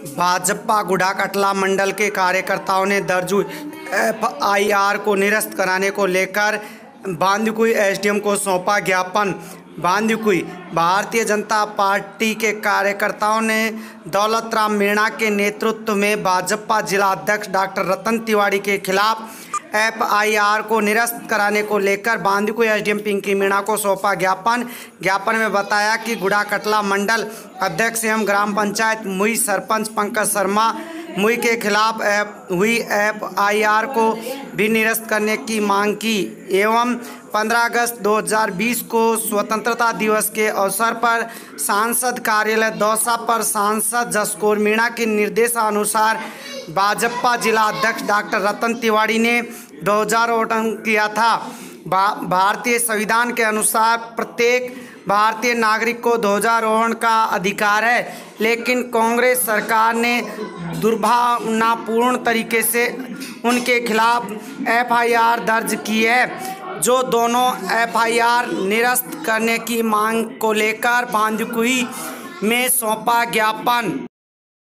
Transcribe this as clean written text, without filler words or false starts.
भाजपा गुड़ाकटला मंडल के कार्यकर्ताओं ने दर्ज हुई एफआईआर को निरस्त कराने को लेकर बांदीकुई एसडीएम को सौंपा ज्ञापन। बांदीकुई भारतीय जनता पार्टी के कार्यकर्ताओं ने दौलतराम मीणा के नेतृत्व में भाजपा जिला अध्यक्ष डॉक्टर रतन तिवारी के खिलाफ एफआईआर को निरस्त कराने को लेकर बांदीकुई एसडीएम पिंकी मीणा को सौंपा ज्ञापन। ज्ञापन में बताया कि गुड़ाकटला मंडल अध्यक्ष एवं ग्राम पंचायत मुई सरपंच पंकज शर्मा मुई के खिलाफ हुई एफआईआर को भी निरस्त करने की मांग की एवं 15 अगस्त 2020 को स्वतंत्रता दिवस के अवसर पर सांसद कार्यालय दौसा पर सांसद जसकौर मीणा के निर्देशानुसार भाजपा जिला अध्यक्ष डॉक्टर रतन तिवारी ने 2008 किया था। भारतीय संविधान के अनुसार प्रत्येक भारतीय नागरिक को ध्वजारोहण का अधिकार है, लेकिन कांग्रेस सरकार ने दुर्भावनापूर्ण तरीके से उनके खिलाफ एफआईआर दर्ज की है, जो दोनों एफआईआर निरस्त करने की मांग को लेकर बांदीकुई में सौंपा ज्ञापन।